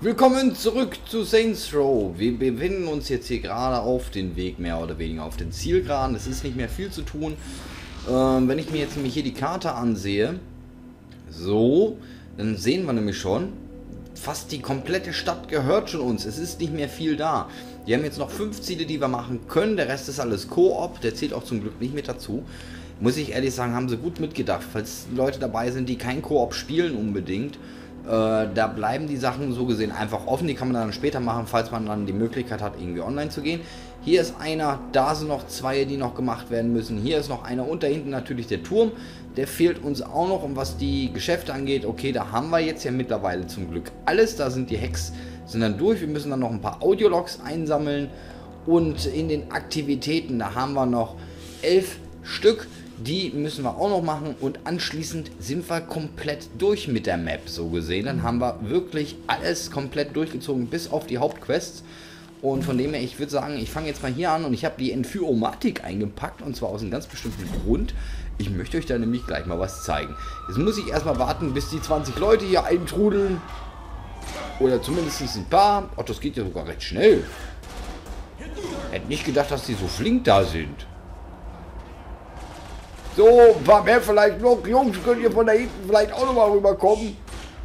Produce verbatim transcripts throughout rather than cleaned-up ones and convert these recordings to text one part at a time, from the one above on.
Willkommen zurück zu Saints Row. Wir befinden uns jetzt hier gerade auf den Weg, mehr oder weniger auf den Zielgeraden. Es ist nicht mehr viel zu tun. Ähm, wenn ich mir jetzt nämlich hier die Karte ansehe, so, dann sehen wir nämlich schon, fast die komplette Stadt gehört schon uns. Es ist nicht mehr viel da. Wir haben jetzt noch fünf Ziele, die wir machen können. Der Rest ist alles Koop. Der zählt auch zum Glück nicht mit dazu. Muss ich ehrlich sagen, haben sie gut mitgedacht. Falls Leute dabei sind, die kein Koop spielen unbedingt, äh, da bleiben die Sachen so gesehen einfach offen. Die kann man dann später machen, falls man dann die Möglichkeit hat, irgendwie online zu gehen. Hier ist einer, da sind noch zwei, die noch gemacht werden müssen. Hier ist noch einer und da hinten natürlich der Turm. Der fehlt uns auch noch, und was die Geschäfte angeht, okay, da haben wir jetzt ja mittlerweile zum Glück alles. Da sind die Hacks sind dann durch. Wir müssen dann noch ein paar Audiologs einsammeln. Und in den Aktivitäten, da haben wir noch elf Stück. Die müssen wir auch noch machen, und anschließend sind wir komplett durch mit der Map, so gesehen. Dann haben wir wirklich alles komplett durchgezogen, bis auf die Hauptquests. Und von dem her, ich würde sagen, ich fange jetzt mal hier an, und ich habe die Entführomatik eingepackt, und zwar aus einem ganz bestimmten Grund. Ich möchte euch da nämlich gleich mal was zeigen. Jetzt muss ich erstmal warten, bis die zwanzig Leute hier eintrudeln. Oder zumindest ein paar. Ach, das geht ja sogar recht schnell. Hätte nicht gedacht, dass die so flink da sind. So, ein paar mehr vielleicht noch. Jungs, könnt ihr von da hinten vielleicht auch noch mal rüberkommen.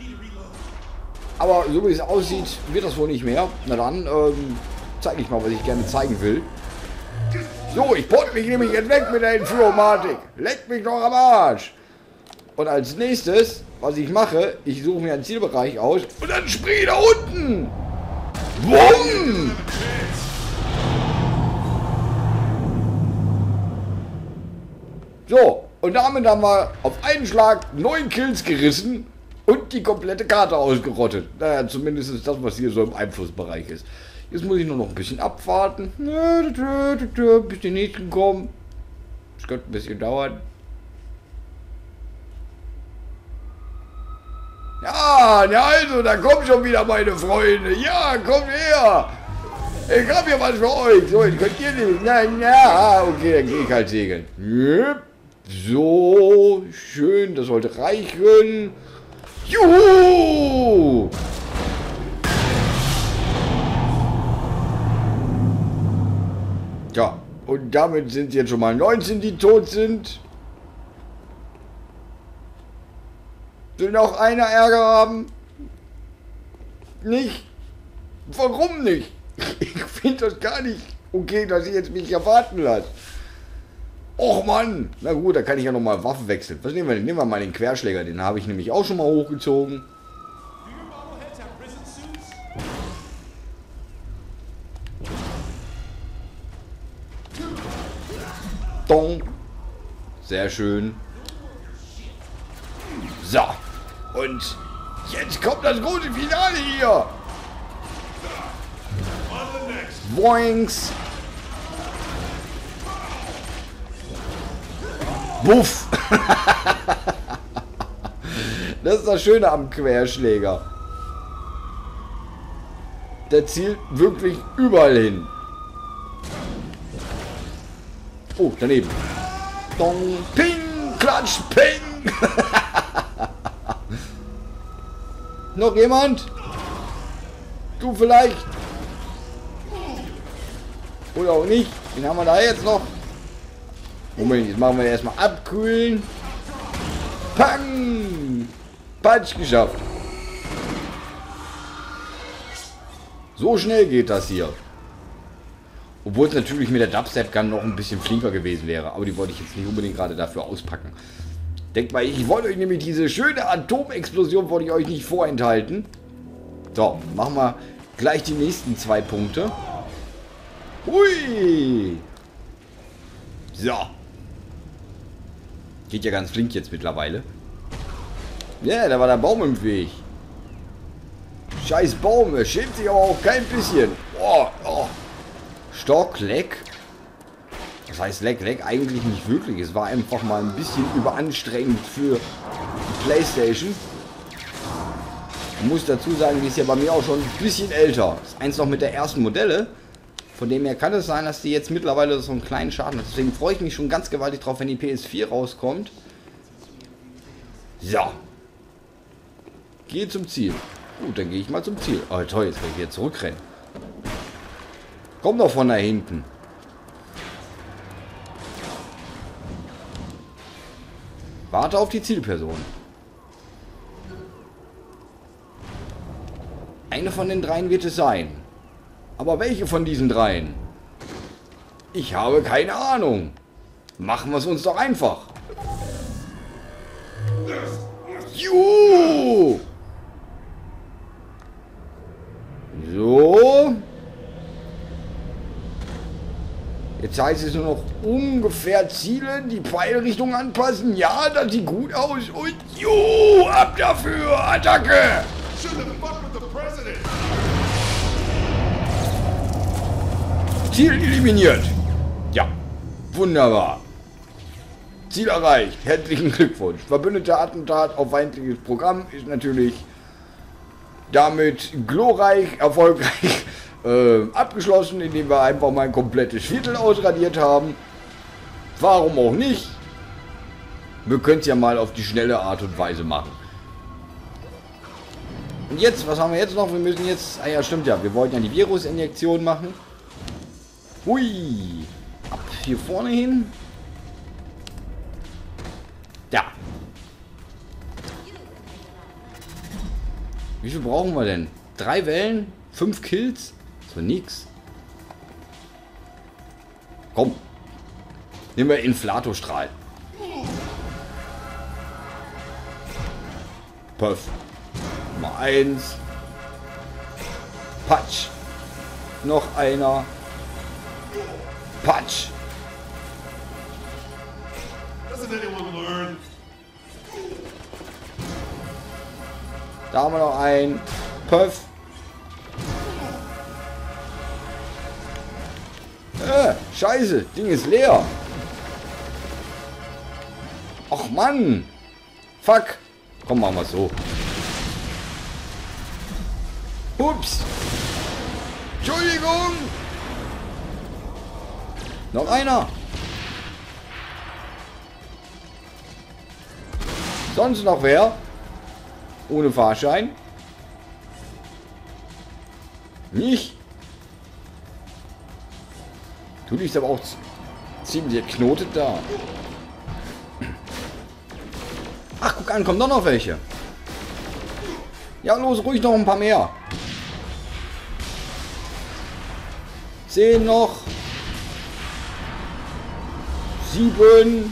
Aber so wie es aussieht, wird das wohl nicht mehr. Na dann, ähm, zeige ich mal, was ich gerne zeigen will. So, ich porte mich nämlich jetzt weg mit der Entführomatik. Leckt mich doch am Arsch. Und als nächstes, was ich mache, ich suche mir einen Zielbereich aus und dann springe ich da unten. Bumm! So, und damit haben wir auf einen Schlag neun Kills gerissen und die komplette Karte ausgerottet. Naja, zumindest ist das, was hier so im Einflussbereich ist. Jetzt muss ich nur noch ein bisschen abwarten, bis die nächsten kommen. Das könnte ein bisschen dauern. Ja, ja, also, da kommen schon wieder meine Freunde. Ja, kommt her. Ich hab hier was für euch. So, jetzt könnt ihr nicht. Na, na, okay, dann gehe ich halt segeln. So, schön, das sollte reichen. Juhu! Ja, und damit sind jetzt schon mal neunzehn, die tot sind. Will noch einer Ärger haben? Nicht? Warum nicht? Ich finde das gar nicht okay, dass ich jetzt mich hier warten lasse. Och Mann! Na gut, da kann ich ja noch mal Waffen wechseln. Was nehmen wir denn? Nehmen wir mal den Querschläger. Den habe ich nämlich auch schon mal hochgezogen. Dong. Sehr schön. So. Und jetzt kommt das große Finale hier. Boings. Buff. Das ist das Schöne am Querschläger. Der zielt wirklich überall hin. Oh, daneben. Dong, ping, klatsch, ping. Noch jemand? Du vielleicht? Oder auch nicht? Den haben wir da jetzt noch. Moment, jetzt machen wir erstmal abkühlen. Pang! Patsch, geschafft. So schnell geht das hier. Obwohl es natürlich mit der Dubstep-Gun noch ein bisschen flinker gewesen wäre. Aber die wollte ich jetzt nicht unbedingt gerade dafür auspacken. Denkt mal, ich wollte euch nämlich diese schöne Atomexplosion wollte ich euch nicht vorenthalten. So, machen wir gleich die nächsten zwei Punkte. Hui! So. Geht ja ganz flink jetzt mittlerweile. Ja, yeah, da war der Baum im Weg. Scheiß Baum, er schämt sich aber auch kein bisschen. Oh, oh. Stock, Leck. Das heißt Leck, Leck eigentlich nicht wirklich. Es war einfach mal ein bisschen überanstrengend für die PlayStation. Ich muss dazu sagen, die ist ja bei mir auch schon ein bisschen älter. Das ist eins noch mit der ersten Modelle. Von dem her kann es sein, dass die jetzt mittlerweile so einen kleinen Schaden hat. Deswegen freue ich mich schon ganz gewaltig drauf, wenn die P S vier rauskommt. So. Gehe zum Ziel. Gut, dann gehe ich mal zum Ziel. Oh toll, jetzt kann ich wieder zurückrennen. Komm doch von da hinten. Warte auf die Zielperson. Eine von den dreien wird es sein. Aber welche von diesen dreien? Ich habe keine Ahnung. Machen wir es uns doch einfach. Juhu! So. Jetzt heißt es nur noch ungefähr zielen, die Pfeilrichtung anpassen. Ja, das sieht gut aus. Und juhu, ab dafür, Attacke! Ziel eliminiert. Ja, wunderbar. Ziel erreicht. Herzlichen Glückwunsch. Verbündete Attentat auf feindliches Programm ist natürlich damit glorreich, erfolgreich äh, abgeschlossen, indem wir einfach mal ein komplettes Viertel ausradiert haben. Warum auch nicht? Wir können es ja mal auf die schnelle Art und Weise machen. Und jetzt, was haben wir jetzt noch? Wir müssen jetzt... Ah ja, stimmt ja. Wir wollten ja die Virusinjektion machen. Hui. Ab hier vorne hin. Ja. Wie viel brauchen wir denn? Drei Wellen? Fünf Kills? So nix. Komm. Nehmen wir Inflatorstrahl. Puff. Nummer eins. Patsch. Noch einer. Patsch. Da haben wir noch einen. Puff. Äh, scheiße, Ding ist leer. Ach Mann. Fuck. Komm, machen wir es so. Ups. Entschuldigung. Noch einer. Sonst noch wer? Ohne Fahrschein? Nicht? Du liegst aber auch ziemlich erknotet da. Ach, guck an, kommen doch noch welche. Ja, los, ruhig noch ein paar mehr. Zehn noch. Sieben.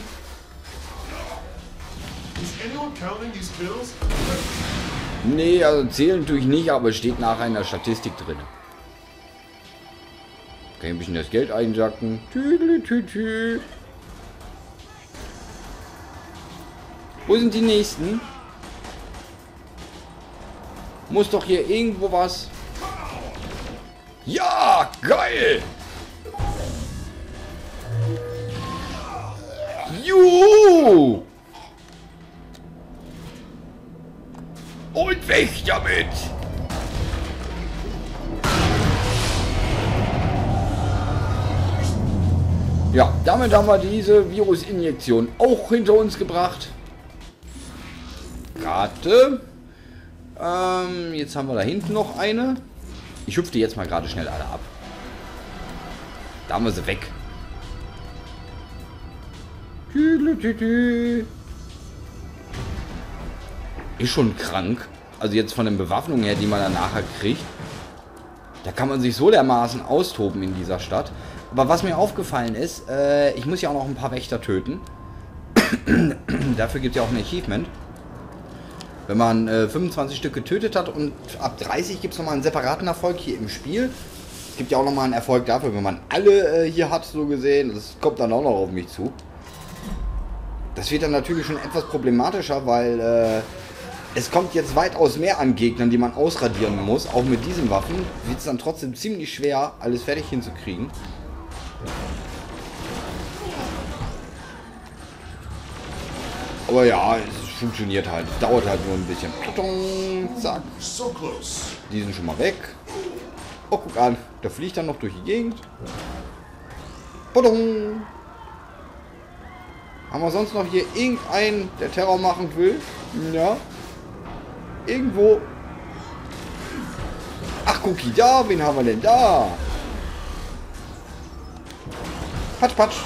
Nee, also zählen natürlich nicht, aber es steht nachher in der Statistik drin. Kann ich ein bisschen das Geld einsacken. Tüdelütütü. Wo sind die nächsten? Muss doch hier irgendwo was... Ja, geil! Juhu! Und weg damit! Ja, damit haben wir diese Virusinjektion auch hinter uns gebracht. Karte. Ähm, jetzt haben wir da hinten noch eine. Ich hüpfe die jetzt mal gerade schnell alle ab. Da haben wir sie weg. Ist schon krank. Also jetzt von den Bewaffnungen her, die man dann nachher kriegt. Da kann man sich so dermaßen austoben in dieser Stadt. Aber was mir aufgefallen ist, äh, ich muss ja auch noch ein paar Wächter töten. Dafür gibt es ja auch ein Achievement. Wenn man äh, fünfundzwanzig Stück getötet hat und ab dreißig gibt es nochmal einen separaten Erfolg hier im Spiel. Es gibt ja auch nochmal einen Erfolg dafür, wenn man alle äh, hier hat, so gesehen. Das kommt dann auch noch auf mich zu. Das wird dann natürlich schon etwas problematischer, weil äh, es kommt jetzt weitaus mehr an Gegnern, die man ausradieren muss. Auch mit diesen Waffen wird es dann trotzdem ziemlich schwer, alles fertig hinzukriegen. Aber ja, es funktioniert halt. Es dauert halt nur ein bisschen. Zack. Die sind schon mal weg. Oh, guck an. Da fliegt dann noch durch die Gegend. Haben wir sonst noch hier irgendeinen, der Terror machen will? Ja. Irgendwo. Cookie da. Wen haben wir denn da? Patsch, patsch.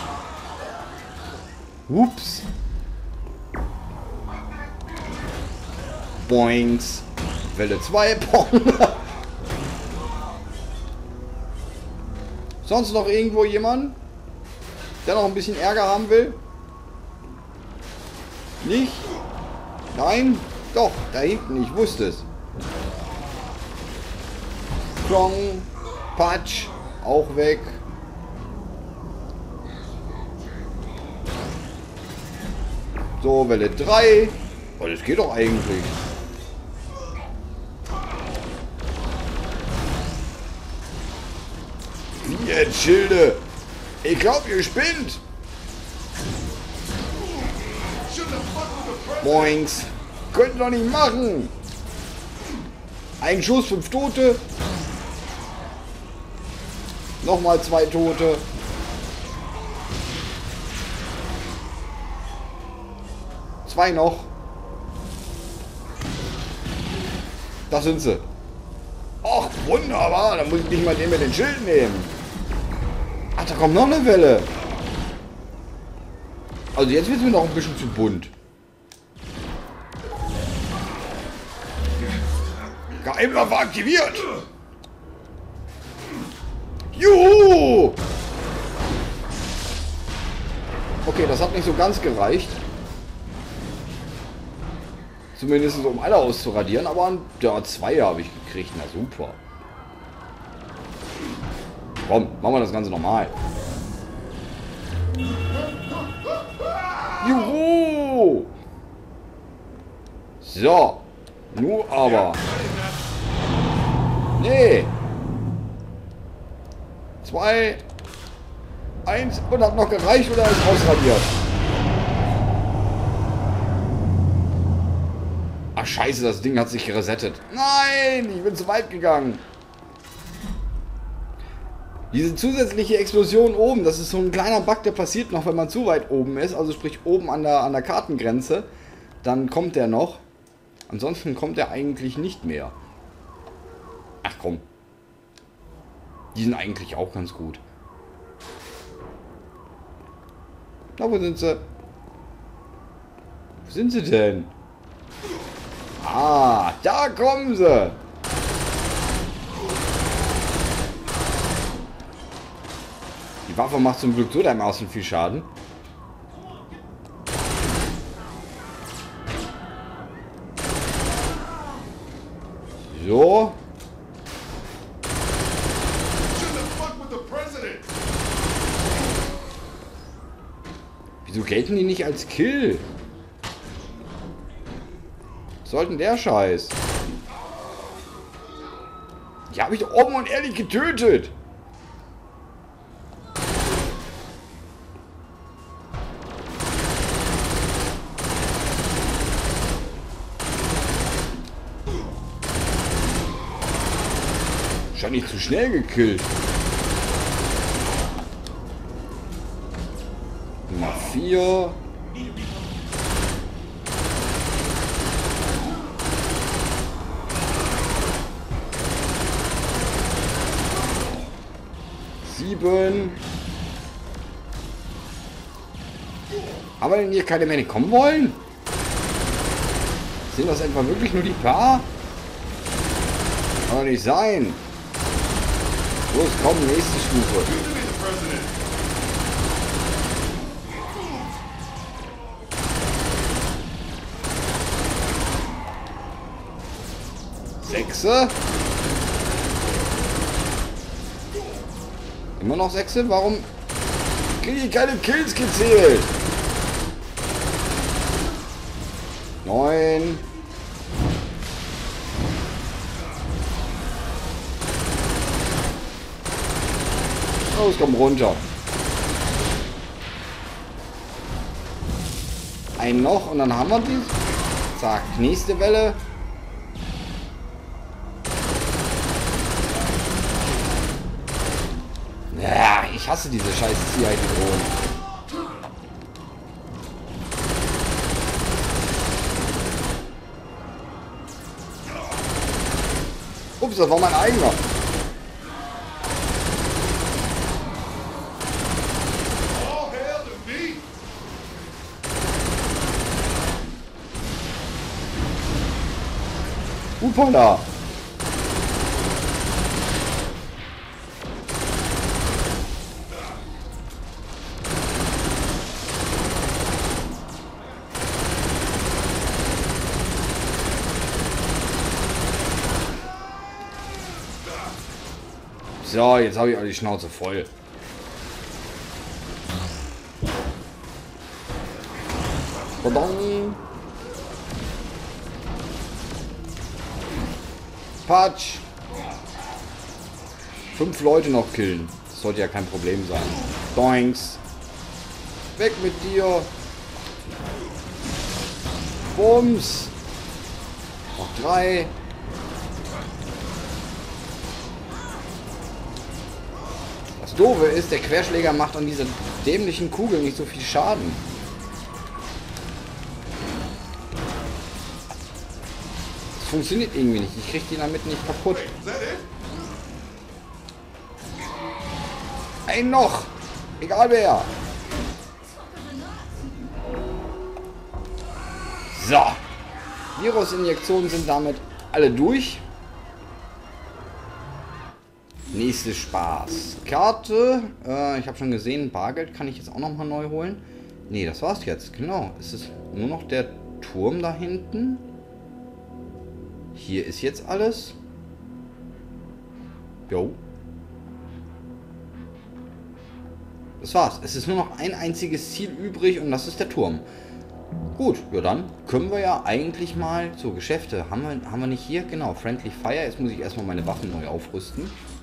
Ups. Boings. Welle zwei. Sonst noch irgendwo jemand, der noch ein bisschen Ärger haben will? Nicht? Nein? Doch, da hinten, ich wusste es. Klong, Patsch, auch weg. So, Welle drei. Oh, das geht doch eigentlich. Wie jetzt, Schilde? Ich glaub, ihr spinnt. Boings. Könnt ihr doch nicht machen. Ein Schuss, fünf Tote. Nochmal zwei Tote. Zwei noch. Das sind sie. Ach, wunderbar. Dann muss ich nicht mal den mit den Schild nehmen. Ach, da kommt noch eine Welle. Also jetzt wird es mir noch ein bisschen zu bunt. Geheimwaffe aktiviert. Juhu! Okay, das hat nicht so ganz gereicht. Zumindest um alle auszuradieren, aber ein ja, Zweier habe ich gekriegt. Na super. Komm, machen wir das Ganze nochmal. Juhu! So. Nu aber. Nee. Zwei. Eins. Und hat noch gereicht oder ist ausradiert? Ach scheiße, das Ding hat sich resettet. Nein, ich bin zu weit gegangen. Diese zusätzliche Explosion oben, das ist so ein kleiner Bug, der passiert noch, wenn man zu weit oben ist. Also sprich oben an der, an der Kartengrenze. Dann kommt der noch. Ansonsten kommt er eigentlich nicht mehr. Ach komm. Die sind eigentlich auch ganz gut. Na, wo sind sie? Wo sind sie denn? Ah, da kommen sie. Die Waffe macht zum Glück so dermaßen viel Schaden. So. Wieso gelten die nicht als Kill? Was soll denn der Scheiß? Die habe ich doch offen und ehrlich getötet. Wahrscheinlich zu schnell gekillt. Nummer vier. Sieben. Haben wir denn hier keine mehr, die kommen wollen? Sind das etwa wirklich nur die paar? Kann doch nicht sein. Los, komm, nächste Stufe. Sechse. Immer noch Sechse? Warum kriege ich keine Kills gezählt? Neun. Los, komm runter. Ein noch und dann haben wir die. Zack, nächste Welle. Ja, ich hasse diese scheiß C I-Drohnen. Ups, das war mein eigener. Upala. So, jetzt habe ich auch die Schnauze voll. Pardon. Patsch. Fünf Leute noch killen. Das sollte ja kein Problem sein. Doinks. Weg mit dir. Bums. Noch drei. Das Doofe ist, der Querschläger macht an dieser dämlichen Kugel nicht so viel Schaden. Das funktioniert irgendwie nicht. Ich krieg den damit nicht kaputt. Ein noch! Egal wer! So! Virusinjektionen sind damit alle durch. Nächstes Spaß. Karte. Äh, ich habe schon gesehen, Bargeld kann ich jetzt auch noch mal neu holen. Nee, das war's jetzt. Genau. Es ist nur noch der Turm da hinten. Hier ist jetzt alles. Jo. Das war's. Es ist nur noch ein einziges Ziel übrig und das ist der Turm. Gut, ja dann können wir ja eigentlich mal... So, Geschäfte. Haben wir, haben wir nicht hier? Genau, Friendly Fire. Jetzt muss ich erstmal meine Waffen neu aufrüsten.